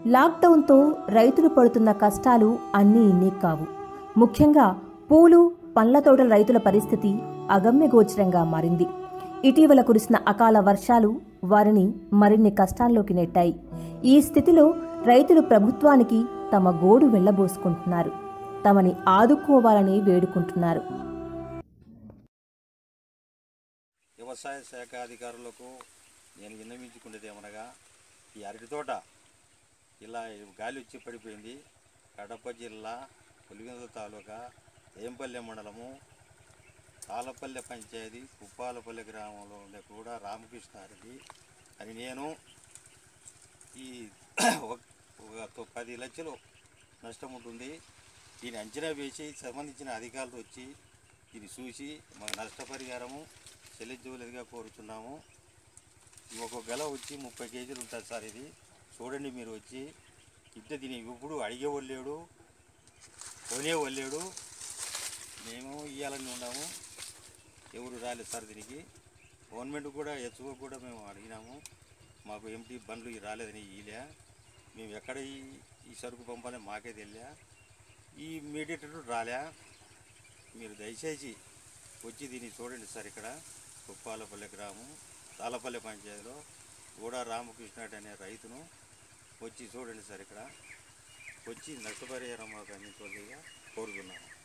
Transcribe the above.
లాక్డౌన్తో రైతులు పడుతున్న కష్టాలు అన్నీ ఇన్నీ కావు. ముఖ్యంగా పూలు పండ్ల తోటల రైతుల పరిస్థితి అగమ్యగోచరంగా మారింది. ఇటీవల కురిసిన అకాల వర్షాలు వారిని మరిన్ని కష్టాల్లోకి నెట్టాయి. ఈ స్థితిలో రైతులు ప్రభుత్వానికి తమ గోడు వెళ్లబోసుకుంటున్నారు. తమని ఆదుకోవాలని వేడుకుంటున్నారు. వ్యవసాయ శాఖ అధికారులకు నేను విన్నవించుకునేది ఏమనగా, ఈ అరటి తోట ఇలా గాలి వచ్చి పడిపోయింది. కడప జిల్లా పులివెందుల తాలూకా ఏంపల్లె మండలము తాళపల్లె పంచాయతీ కుప్పాలపల్లె గ్రామంలో ఉండే కూడా రామకృష్ణారెడ్డి అని నేను ఈ ఒక 10 లక్షలు నష్టం ఉంటుంది. దీన్ని అంచనా వేసి సంబంధించిన అధికారులు వచ్చి దీన్ని చూసి మాకు నష్టపరిహారము చెల్లించవలదిగా కోరుతున్నాము. ఒక గెల వచ్చి 30 కేజీలు ఉంటుంది సార్. ఇది చూడండి మీరు వచ్చి. ఇట్లా దీన్ని ఇప్పుడు అడిగేవాళ్ళు లేడు, కొనేవాళ్ళు లేడు. మేము ఇవ్వాలని ఉన్నాము, ఎవరు రాలేదు సార్. దీనికి గవర్నమెంట్ కూడా హెచ్ఓ కూడా మేము అడిగినాము, మాకు ఎంటీ బండ్లు రాలేదని ఇలే. మేము ఎక్కడ ఈ సరుకు పంపాలని మాకే తెలియా. ఈ మీడియేటర్ రాలే. మీరు దయచేసి వచ్చి దీన్ని చూడండి సార్. ఇక్కడ కుప్పాలపల్లె గ్రామం తాళపల్లె పంచాయతీలో కూడా రామకృష్ణారెడ్డి అనే రైతును వచ్చి చూడండి సార్. ఇక్కడ వచ్చి నష్టపరిహారం మాకు అందించవలసిగా కోరుతున్నాము.